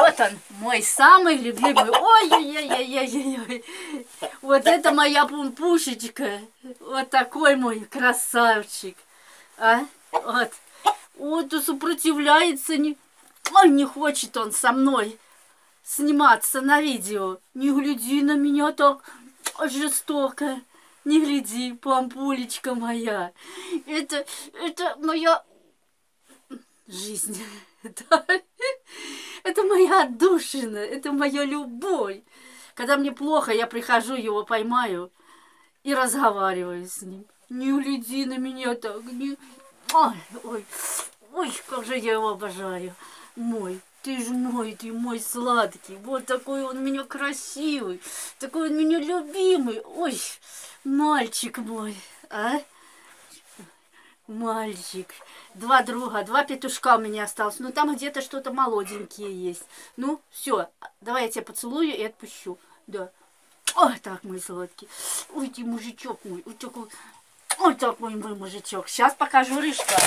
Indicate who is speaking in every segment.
Speaker 1: Вот он, мой самый любимый. Ой-ой-ой-ой-ой-ой. Вот это моя пумпушечка. Вот такой мой красавчик. А? Вот. Вот и сопротивляется. Ой, не хочет он со мной сниматься на видео. Не гляди на меня так жестоко. Не гляди, пампулечка моя. Это моя жизнь. Это моя отдушина, это моя любовь. Когда мне плохо, я прихожу, его поймаю и разговариваю с ним. Не гляди на меня так. Не... Ой, как же я его обожаю. Мой, ты мой сладкий. Вот такой он у меня красивый, такой он у меня любимый. Ой, мальчик мой, а? Мальчик. Два друга, два петушка у меня осталось. Ну, там где-то что-то молоденькие есть. Ну, все, давай я тебя поцелую и отпущу. Да. Ой, так, мой сладкий. Ой, ты мужичок мой. Ой, такой мой мужичок. Сейчас покажу рыжка.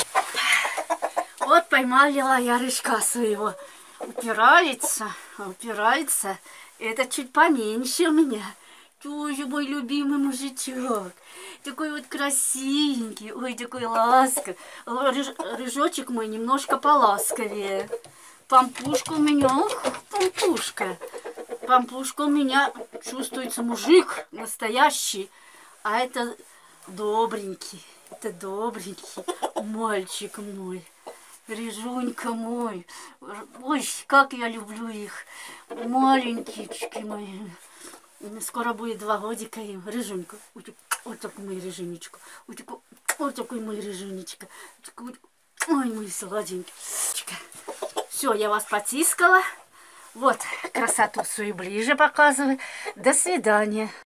Speaker 1: Вот поймала я рыжка своего. Упирается. Это чуть поменьше у меня. Тоже мой любимый мужичок. Такой вот красивенький. Ой, такой ласковый. Рыжочек мой немножко поласковее. Пампушка у меня, пампушка. Пампушка у меня чувствуется мужик настоящий. А это добренький. Это добренький мальчик мой. Рыжунька мой. Ой, как я люблю их. Маленькие мои. Скоро будет 2 годика им. Рыжунька. Вот такой мой рыжунечка. Вот такой мой рыжунечка. Ой, мой сладенький. Все, я вас потискала. Вот, красоту свою ближе показываю. До свидания.